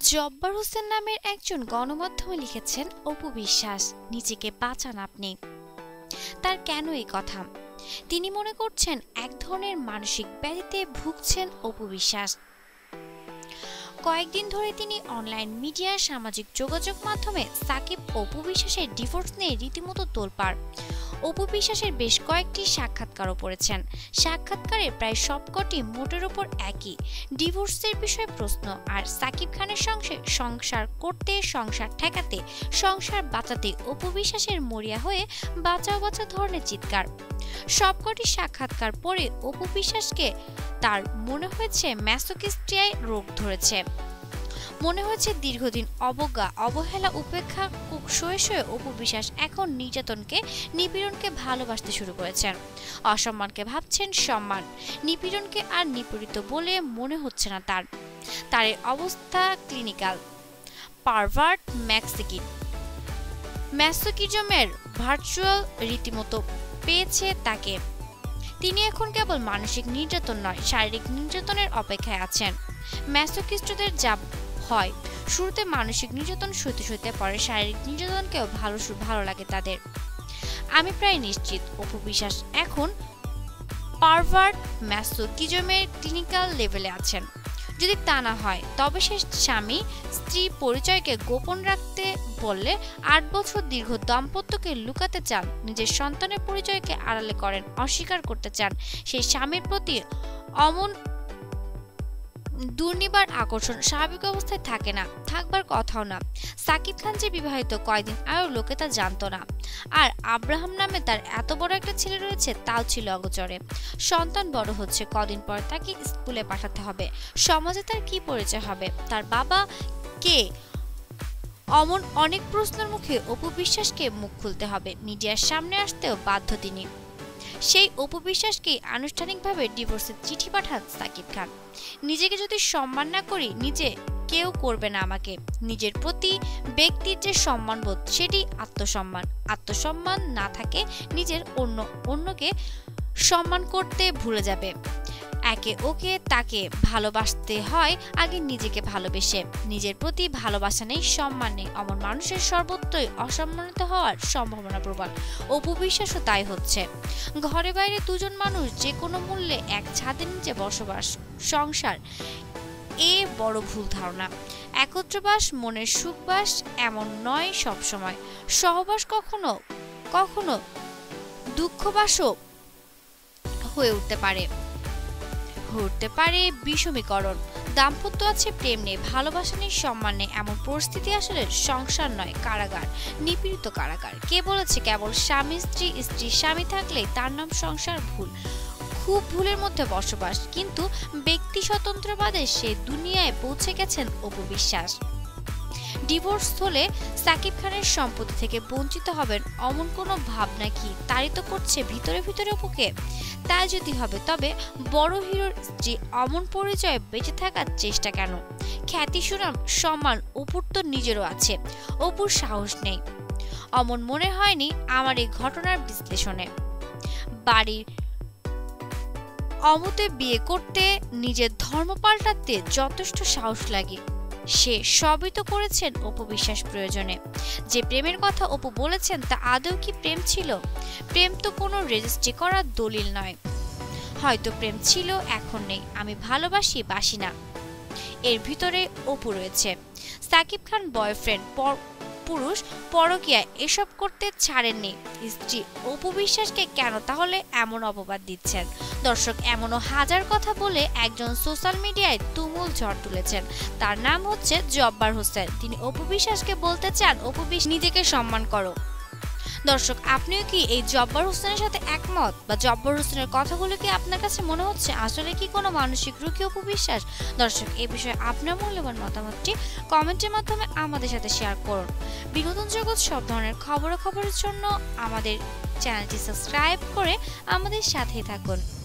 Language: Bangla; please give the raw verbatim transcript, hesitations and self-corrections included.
জব্বার হোসেন নামের একজন গণমাধ্যমে লিখেছেন, অপু বিশ্বাস, নিজেকে বাঁচান আপনি। তার কেন এই কথা? তিনি মনে করছেন এক ধরনের মানসিক ব্যাধিতে ভুগছেন অপু বিশ্বাস। কয়েকদিন ধরে তিনি অনলাইন মিডিয়া, সামাজিক যোগাযোগ মাধ্যমে সাকিব অপু বিশ্বাসের ডিভোর্স নিয়ে রীতিমতো তোলপাড়। অপু বিশ্বাসের বেশ কয়েকটি সাক্ষাৎকারও পড়েছেন। সাক্ষাৎকারের প্রায় সবকটি মোটের ওপর একই, ডিভোর্সের বিষয়ে প্রশ্ন আর সাকিব খানের সঙ্গে সংসার করতে, সংসার ঠেকাতে, সংসার বাঁচাতে অপু বিশ্বাসের মরিয়া হয়ে বাঁচাও বাঁচাও ধরনের চিৎকার। সবকটি সাক্ষাৎকার পরে অপু বিশ্বাসকে তার মনে হয়েছে ম্যাসোকিস্টিয়ায় রোগ ধরেছে। মনে হচ্ছে দীর্ঘদিন অবজ্ঞা, অবহেলা, উপেক্ষা সয়ে সয়ে অপু বিশ্বাস এখন নির্যাতনকে, নিপীড়নকে ভালোবাসতে শুরু করেছেন। অসম্মানকে ভাবছেন সম্মান, নিপীড়নকে আর নিপীড়িত বলে মনে হচ্ছে না তার। তার অবস্থা ক্লিনিক্যাল, পারভার্ট ম্যাক্সিকিন ম্যাসোকিজমের ভার্চুয়াল রীতিমতো পেয়েছে তাকে। তিনি এখন কেবল মানসিক নির্যাতন নয়, শারীরিক নির্যাতনের অপেক্ষায় আছেন। ম্যাসোকিস্টদের যা হয়, শুরুতে মানসিক নির্যাতন সইতে সইতে পরে শারীরিক নির্যাতনকেও ভালো ভালো লাগে তাদের। আমি প্রায় নিশ্চিত অপু বিশ্বাস এখন পারভার্ট ম্যাসোকিজমের ক্লিনিক্যাল লেভেলে আছেন। যদি তা না হয় তবে সে স্বামী স্ত্রী পরিচয়কে গোপন রাখতে বললে, আট বছর দীর্ঘ দাম্পত্যকে লুকাতে চান, নিজের সন্তানের পরিচয়কে আড়ালে করেন, অস্বীকার করতে চান, সেই স্বামীর প্রতি অমন দুর্নিবার আকর্ষণ স্বাভাবিক অবস্থায় থাকে না, থাকবার কথাও না। সাকিব খান যে বিবাহিত, কয়েকদিন আগেও লোকে তা জানত না। আর আব্রাহাম নামে তার এত বড় একটা ছেলে রয়েছে, তাও ছিল অগোচরে। সন্তান বড় হচ্ছে, কদিন পর তাকে স্কুলে পাঠাতে হবে। সমাজে তার কি পরিচয় হবে, তার বাবা কে? অমন অনেক প্রশ্নের মুখে অপু বিশ্বাসকে মুখ খুলতে হবে, মিডিয়ার সামনে আসতেও বাধ্য তিনি। সেই অপু বিশ্বাসকেই আনুষ্ঠানিকভাবে ডিভোর্সের চিঠি পাঠান সাকিব খান। নিজেকে যদি সম্মান না করি, নিজে কেউ করবে না আমাকে। নিজের প্রতি ব্যক্তির যে সম্মানবোধ, সেটি আত্মসম্মান। আত্মসম্মান না থাকে, নিজের অন্য অন্যকে সম্মান করতে ভুলে যাবে। একে ওকে তাকে ভালোবাসতে হয় আগে নিজেকে ভালোবেসে। নিজের প্রতি ভালোবাসা নেই, সম্মান নেই, অমন মানুষের সর্বত্রই অসম্মানিত হওয়ার সম্ভাবনা প্রবল। অপু বিশ্বাসও তাই হচ্ছে। ঘরে বাইরে দুজন মানুষ যে কোনো মূল্যে এক ছাদের নিচে বসবাস, সংসার, এ বড় ভুল ধারণা। একত্রবাস মনের সুখবাস এমন নয় সবসময়। সহবাস কখনো কখনো দুঃখবাসও হয়ে উঠতে পারে হতে পারে বিষমীকরণ। দাম্পত্য আছে, প্রেম নেই, ভালোবাসা নেই, সম্মান নেই, এমন পরিস্থিতি আসলে সংসার নয়, কারাগার, নিপীড়িত কারাগার। কে বলেছে কেবল স্বামী স্ত্রী, স্ত্রী স্বামী থাকলেই তার নাম সংসার? ভুল, খুব ভুলের মধ্যে বসবাস। কিন্তু ব্যক্তি স্বতন্ত্রবাদে সে দুনিয়ায় পৌঁছে গেছেন অপু বিশ্বাস। ডিভোর্স হলে সাকিব খানের সম্পত্তি থেকে বঞ্চিত হবেন অমন কোনো ভাবনা কি তাড়িত করছে ভিতরে ভিতরে অপুকে? তাই যদি হবে তবে বড় হিরোর স্ত্রী অমন পরিচয়ে বেঁচে থাকার চেষ্টা কেন? খ্যাতি, সুনাম, সম্মান অপুর তো নিজেরও আছে। অপুর সাহস নেই অমন মনে হয়নি আমার এই ঘটনার বিশ্লেষণে। বাড়ির অমতে বিয়ে করতে, নিজের ধর্ম পাল্টাতে যথেষ্ট সাহস লাগে। সে সবই তো করেছেন অপু বিশ্বাস প্রয়োজনে। যে প্রেমের কথা অপু বলেছেন তা আদৌ কি প্রেম ছিল? প্রেম তো কোনো রেজিস্ট্রি করা দলিল নয়। হয়তো প্রেম ছিল, এখন নেই। আমি ভালোবাসি, বাসি না, এর ভিতরে অপু রয়েছে। সাকিব খান বয়ফ্রেন্ড, পুরুষ, পরকীয়ায় এসব করতে ছাড়েননি। স্ত্রী অপু বিশ্বাসকে কেন তাহলে এমন অপবাদ দিচ্ছেন? দর্শক, এমনও হাজার কথা বলে একজন সোশ্যাল মিডিয়ায় তুমুল ঝড় তুলেছেন। তার নাম হচ্ছে জব্বার হোসেন। তিনি অপু বিশ্বাসকে বলতে চান, অপু বিশ্বাস, নিজেকে সম্মান করো। দর্শক, আপনিও কি এই জব্বার হোসেনের সাথে একমত? বা জব্বার হোসেনের কথাগুলো কি আপনার কাছে মনে হচ্ছে আসলে কি কোনো মানসিক রোগী অপু বিশ্বাস? দর্শক, এই বিষয়ে আপনার মূল্যবান মতামতটি কমেন্টের মাধ্যমে আমাদের সাথে শেয়ার করুন। বিনোদন জগৎ সব ধরনের খবরাখবরের জন্য আমাদের চ্যানেলটি সাবস্ক্রাইব করে আমাদের সাথেই থাকুন।